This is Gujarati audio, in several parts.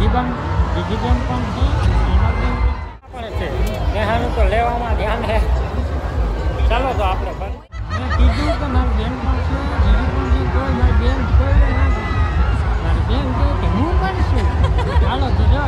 દીદી બેન પણ છે એનું તો લેવામાં ધ્યાન છે. ચાલો તો આપણે મેં કીધું કે મારી બેન પણ છે દીદી પણ છે કોઈ મારી બેન કોઈ મારી બેન કહે કે હું પણ છું. ચાલો તો જાઓ.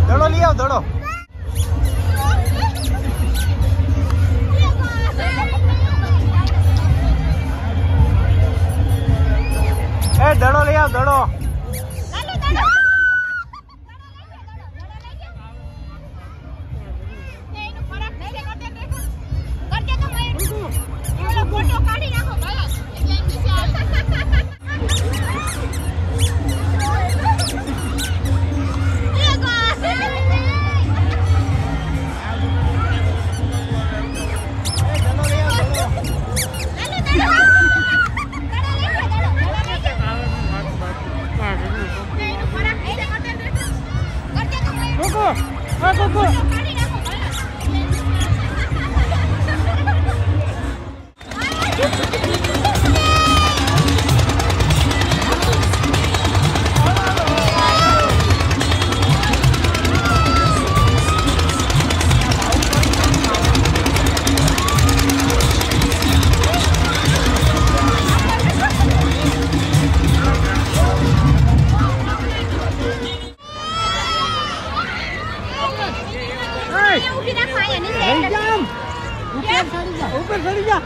દડો લઈ આવ દડો. એ દડો લઈ આવ દડો. ऊपर चढ़ी जा.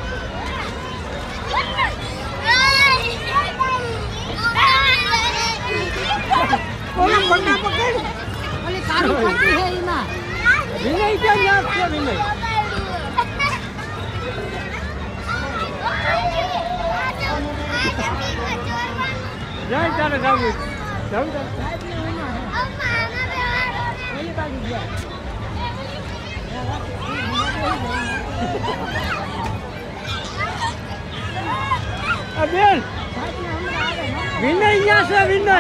ઓલા પગના પકડ. ઓલી તારું પકડી હે ઈમાં. વિનય ક્યાં નાખ છે વિનય. જાય ચાલે જાવું. જાવું ચાલે. ઓલી બાજુ ગયા. બેન વિનય અહીંયા છે વિનય.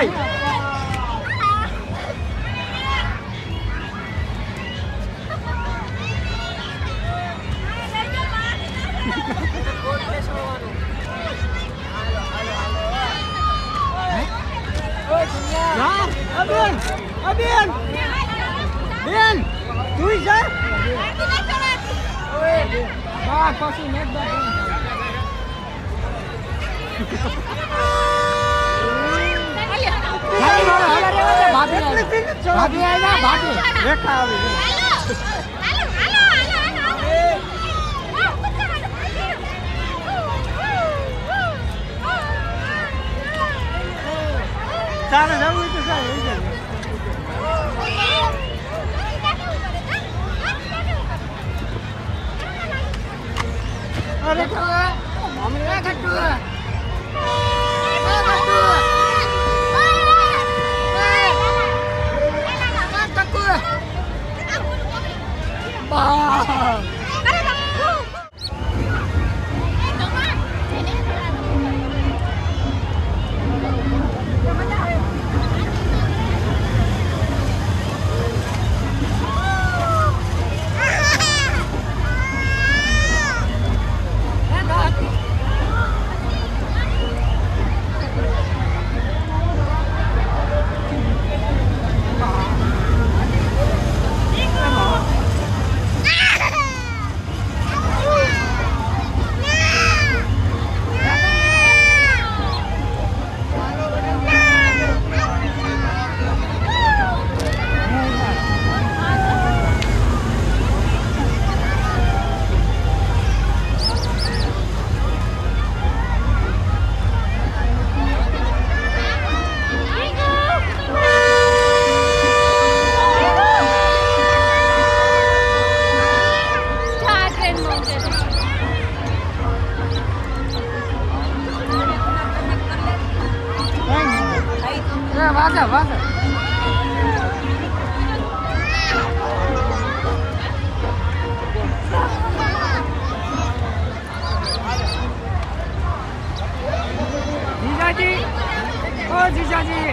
બેન બેન બેન તું જા. હા પછી નેટ ભાભી આવ્યા ભાભી રેખા આવી. ચાલે જવું તો ચાલે. અરે વાગે વાગે. જીજાજી ઓ જીજાજી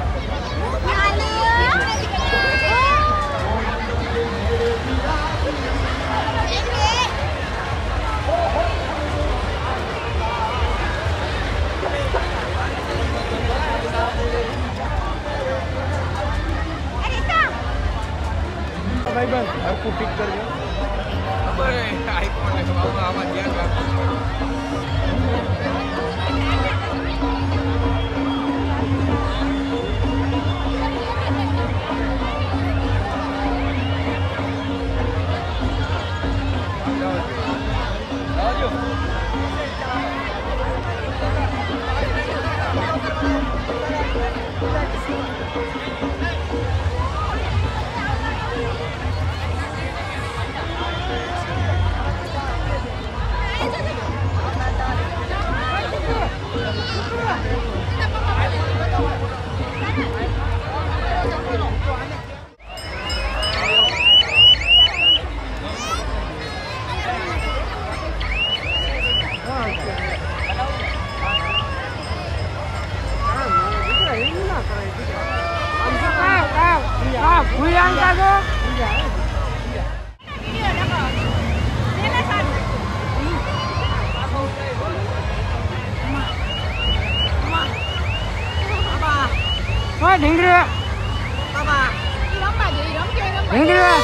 भाई बस हर को पिक कर गया. अरे आईफोन है बाबा आवाज ध्यान रखो. પ્રિયંકા જો ઓય ઢીંગરી ઢીંગરી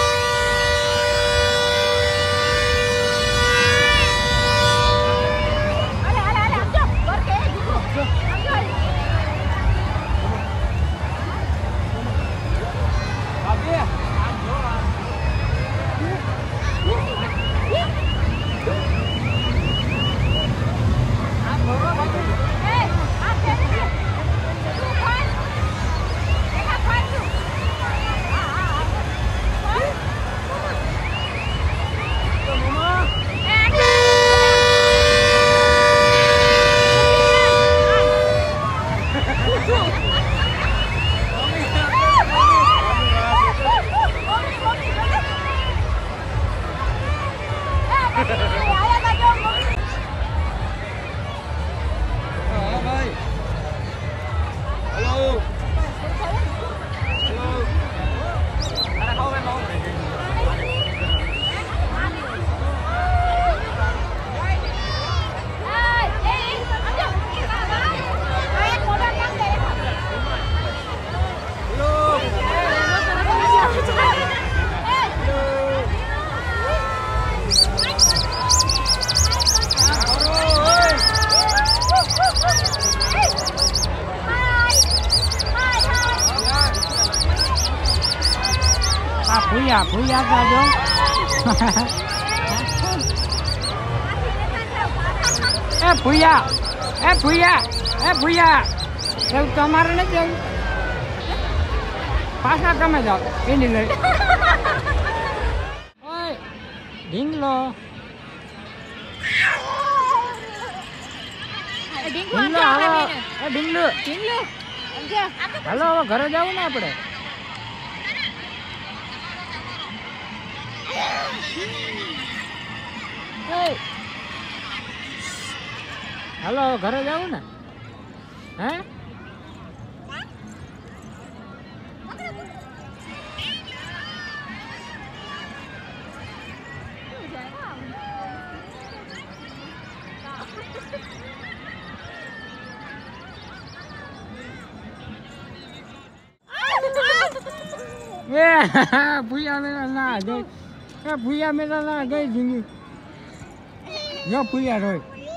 ભૂયા ભૂયા કાજો એ ભૂયા એ ભૂયા એ ભૂયા એવું તમારે નથી જવું પાછા તમે જાઓ એની લઈ ઓય ઢીંગલો ઢીંગલો હાલો એ ઢીંગલો હાલો હવે ઘરે જવું ને આપણે હાલો ઘરે જવું ને હે ભૂયા મેલા ના ગઈ ભૂયા મેલા ના ગઈ જિંદગી જો ભૂયા રોય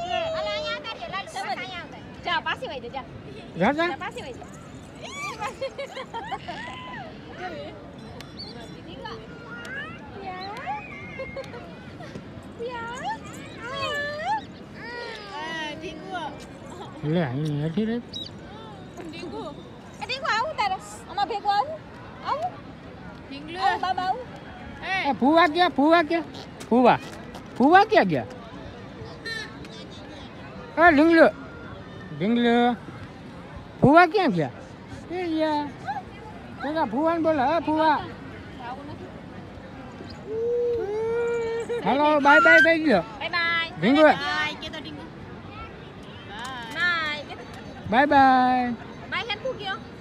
લે અહીં હેઠી રે ફુવા ગયા ફુવા ગયા ફુવા ફુવા ક્યાં ગયા એ ઢીંગલો ઢીંગલો ફુવા ક્યાં ગયા એ યા પેલા ફુવાને બોલા હે ફુવા હાલો બાય બાય કહી ગયો ઢીંગલો બાય બાય